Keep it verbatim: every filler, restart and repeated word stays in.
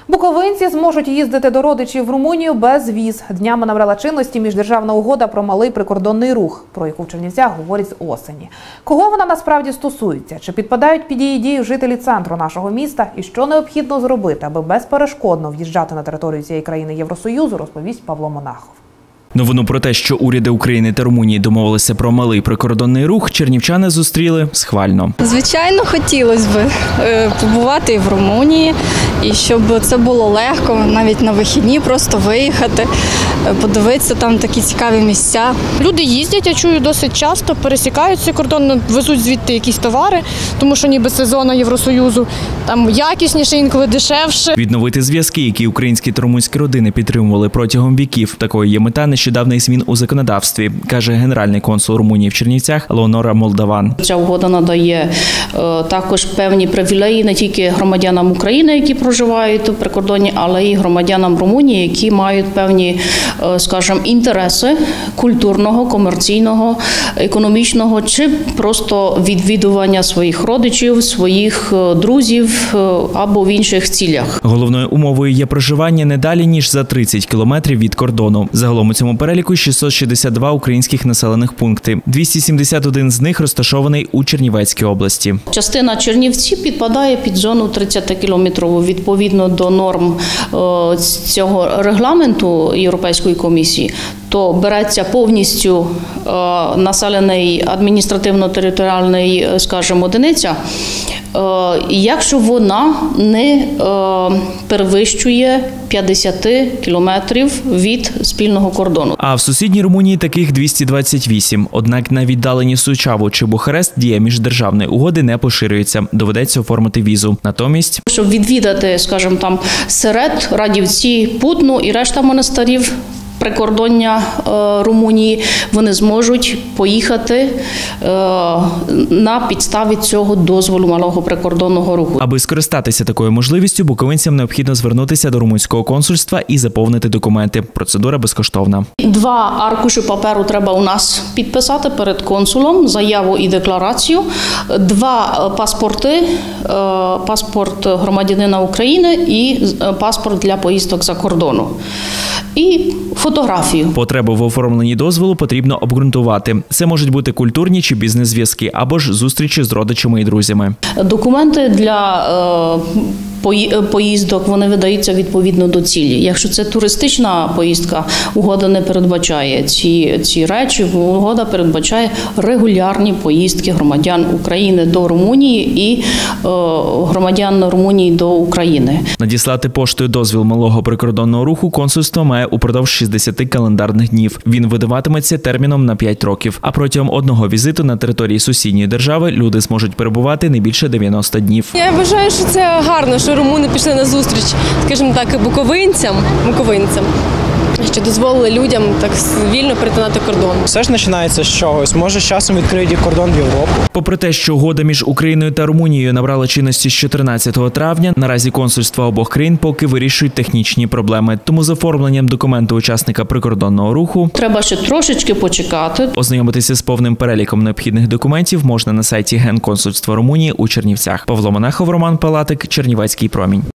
Буковинці зможуть їздити до родичів в Румунію без віз. Днями набрала чинності міждержавна угода про малий прикордонний рух, про яку в Чернівцях говорять з осені. Кого вона насправді стосується? Чи підпадають під її дію жителі центру нашого міста? І що необхідно зробити, аби безперешкодно в'їжджати на територію цієї країни Євросоюзу, розповість Павло Монахов. Новину про те, що уряди України та Румунії домовилися про малий прикордонний рух, чернівчани зустріли схвально. Звичайно, хотілося б побувати і в Румунії, і щоб це було легко, навіть на вихідні просто виїхати, подивитися там такі цікаві місця. Люди їздять, я чую, досить часто, пересікаються кордон, везуть звідти якісь товари, тому що ніби це зона Євросоюзу, там якісніше, інколи дешевше. Відновити зв'язки, які українські та румунські родини підтримували протягом віків. Такою є мета нещодавних змін у законодавстві, каже генеральний консул Румунії в Чернівцях Леонора Молдаван. Ця угода надає е, також певні привілеї не тільки громадянам України, які проживають у прикордонні, але й громадянам Румунії, які мають певні, е, скажімо, інтереси культурного, комерційного, економічного чи просто відвідування своїх родичів, своїх друзів е, або в інших цілях. Головною умовою є проживання не далі, ніж за тридцять кілометрів від кордону. Загалом у цьому переліку шістсот шістдесят два українських населених пункти. двісті сімдесят один з них розташований у Чернівецькій області. Частина Чернівці підпадає під зону тридцятикілометрову відповідно до норм цього регламенту Європейської комісії. То береться повністю населений адміністративно-територіальний, скажімо, одиниця, якщо вона не перевищує п'ятдесят кілометрів від спільного кордону. А в сусідній Румунії таких двісті двадцять вісім. Однак на віддалені Сучаву чи Бухарест дія міждержавної угоди не поширюється. Доведеться оформити візу. Натомість, щоб відвідати, скажімо, там Серед, Радівці, Путну і решта монастирів прикордоння е, Румунії, вони зможуть поїхати е, на підставі цього дозволу малого прикордонного руху. Аби скористатися такою можливістю, буковинцям необхідно звернутися до румунського консульства і заповнити документи. Процедура безкоштовна. Два аркуші паперу треба у нас підписати перед консулом, заяву і декларацію. Два паспорти, е, паспорт громадянина України і паспорт для поїздок за кордону. І фотографію. Потребу в оформленні дозволу потрібно обґрунтувати. Це можуть бути культурні чи бізнес-зв'язки, або ж зустрічі з родичами і друзями. Документи для е, поїздок, вони видаються відповідно до цілі. Якщо це туристична поїздка, угода не передбачає ці, ці речі. Угода передбачає регулярні поїздки громадян України до Румунії і е, громадян Румунії до України. Надіслати поштою дозвіл малого прикордонного руху консульство має упродовж шістдесят календарних днів. Він видаватиметься терміном на п'ять років. А протягом одного візиту на території сусідньої держави люди зможуть перебувати не більше дев'яноста днів. Я вважаю, що це гарно, що румуни пішли на зустріч, скажімо так, буковинцям, буковинцям, що дозволили людям так вільно перетинати кордон. Все ж починається з чогось. Може, з часом відкриють кордон в Європу. Попри те, що угода між Україною та Румунією набрала чинності з чотирнадцятого травня, наразі консульства обох країн поки вирішують технічні проблеми. Тому з оформленням документу учасника прикордонного руху треба ще трошечки почекати. Ознайомитися з повним переліком необхідних документів можна на сайті Генконсульства Румунії у Чернівцях. Павло Монахов, Роман Палатик, Чернівецький промінь.